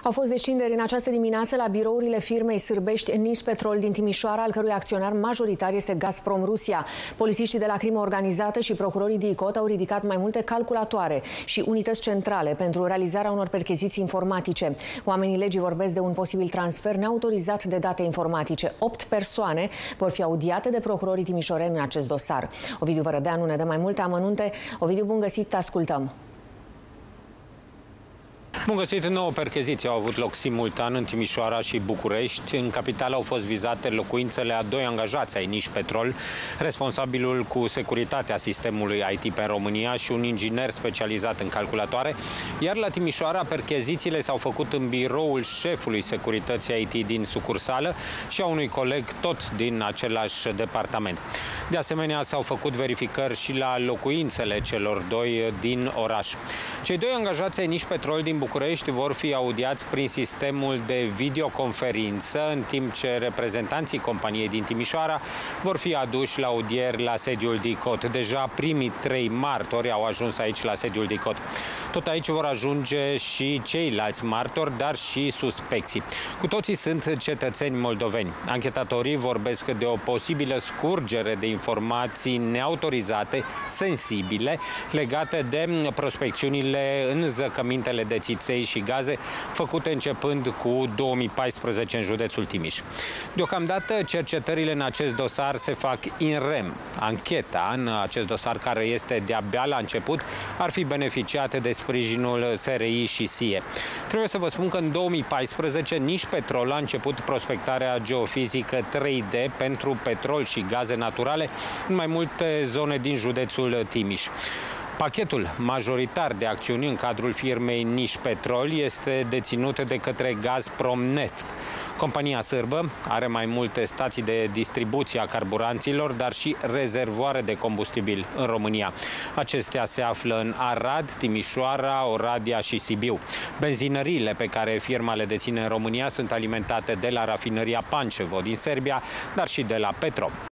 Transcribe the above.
Au fost descinderi în această dimineață la birourile firmei sârbești Nispetrol din Timișoara, al cărui acționar majoritar este Gazprom Rusia. Polițiștii de la crimă organizată și procurorii DICOT au ridicat mai multe calculatoare și unități centrale pentru realizarea unor percheziții informatice. Oamenii legii vorbesc de un posibil transfer neautorizat de date informatice. 8 persoane vor fi audiate de procurorii timișoreni în acest dosar. Ovidiu Vărădeanu ne dă mai multe amănunte. Ovidiu, bun găsit, te ascultăm. Bun găsit, 9 percheziții au avut loc simultan în Timișoara și București. În capitală au fost vizate locuințele a 2 angajați ai Nispetrol, responsabilul cu securitatea sistemului IT pe România și un inginer specializat în calculatoare. Iar la Timișoara, perchezițiile s-au făcut în biroul șefului securității IT din sucursală și a unui coleg tot din același departament. De asemenea, s-au făcut verificări și la locuințele celor 2 din oraș. Cei 2 angajați ai Nispetrol din București vor fi audiați prin sistemul de videoconferință, în timp ce reprezentanții companiei din Timișoara vor fi aduși la audieri la sediul DICOT. Deja primii 3 martori au ajuns aici la sediul DICOT. Tot aici vor ajunge și ceilalți martori, dar și suspecții. Cu toții sunt cetățeni moldoveni. Anchetatorii vorbesc de o posibilă scurgere de informații neautorizate, sensibile, legate de prospecțiunile în zăcămintele de țiței și gaze făcute începând cu 2014 în județul Timiș. Deocamdată, cercetările în acest dosar se fac in rem. Ancheta în acest dosar, care este de-abia la început, ar fi beneficiată de sprijinul SRI și SIE. Trebuie să vă spun că în 2014 Nispetrol a început prospectarea geofizică 3D pentru petrol și gaze naturale în mai multe zone din județul Timiș. Pachetul majoritar de acțiuni în cadrul firmei Nispetrol este deținut de către Gazprom Neft. Compania sârbă are mai multe stații de distribuție a carburanților, dar și rezervoare de combustibil în România. Acestea se află în Arad, Timișoara, Oradea și Sibiu. Benzinăriile pe care firma le deține în România sunt alimentate de la rafinăria Pančevo din Serbia, dar și de la Petrom.